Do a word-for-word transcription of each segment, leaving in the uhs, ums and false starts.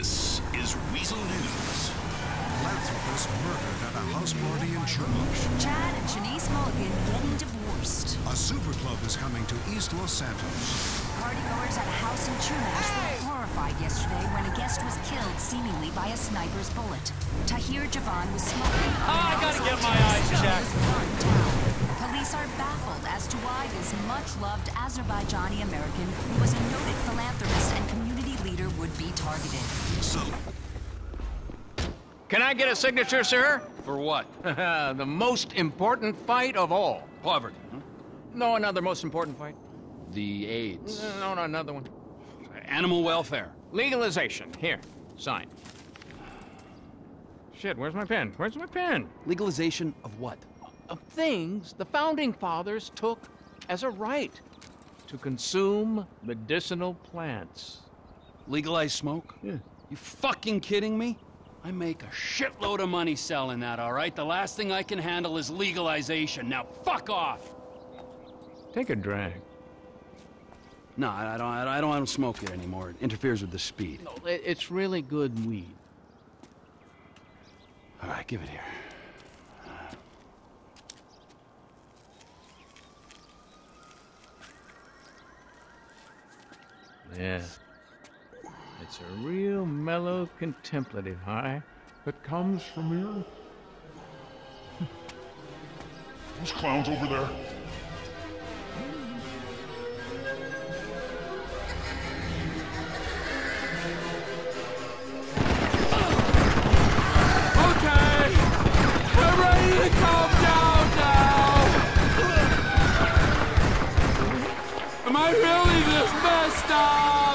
This is Weasel News. Philanthropist murdered at a house party in Chumash. Chad and Shanice Mulligan getting divorced. A super club is coming to East Los Santos. Partygoers at a house in Chumash were horrified yesterday when a guest was killed seemingly by a sniper's bullet. Tahir Javan was smoking on I an gotta get my outside eyes terrace checked. in Martin Town. Police are baffled as to why this much-loved Azerbaijani American, who was a noted philanthropist and community leader, would be targeted. So, Can I get a signature, sir? For what? The most important fight of all. Poverty. Huh? No, another most important fight. The AIDS. No, no, another one. Animal welfare. Legalization. Here, sign. Shit, where's my pen? Where's my pen? Legalization of what? Of things the Founding Fathers took as a right to consume medicinal plants. Legalize smoke? Yeah. You fucking kidding me? I make a shitload of money selling that, all right? The last thing I can handle is legalization. Now fuck off! Take a drag. No, I I don't, I don't, I don't smoke it anymore. It interferes with the speed. No, it- it's really good weed. All right, give it here. Yeah. It's a real mellow, contemplative high that comes from your... Those clowns over there. Okay! We're ready to calm down now! Am I really this messed up?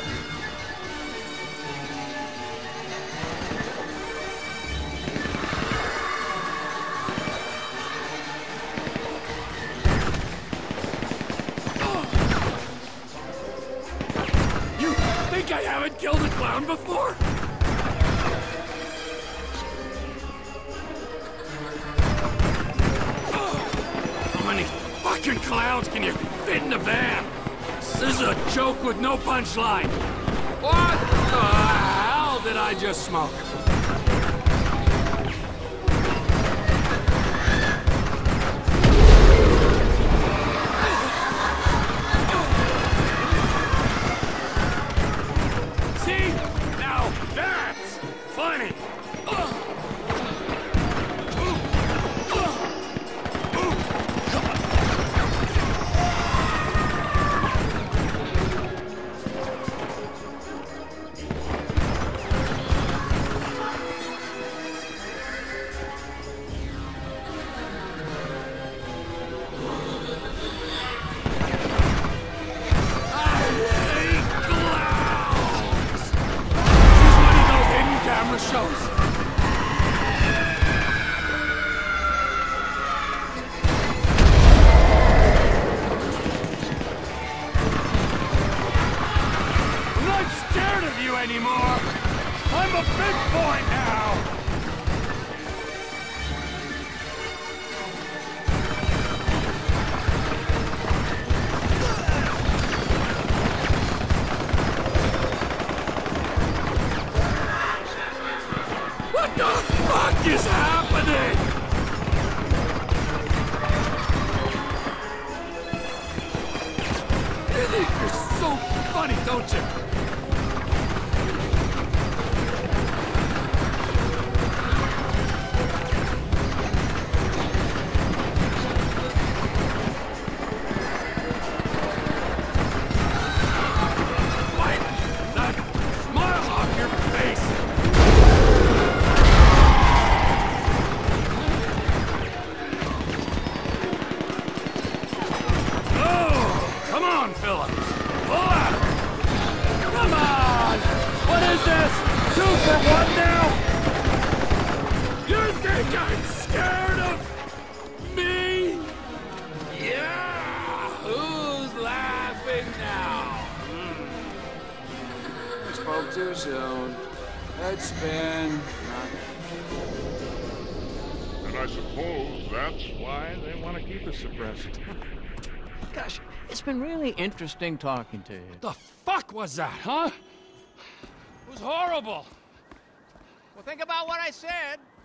You think I haven't killed a clown before? How many fucking clowns can you fit in a van? This is a joke with no punchline. What the hell did I just smoke? See? Now that's funny. Shows. I'm not scared of you anymore. I'm a big boy now. What the fuck is happening? You think you're so funny, don't you? Wipe that smile off your face! Come on, Philip. Pull out. Come on. What is this? Two for one now? You think I'm scared of me? Yeah. Who's laughing now? I spoke too soon. Head spin. And I suppose that's why They want to keep us suppressed. Gosh, it's been really interesting talking to you. The fuck was that, huh? It was horrible. Well, think about what I said.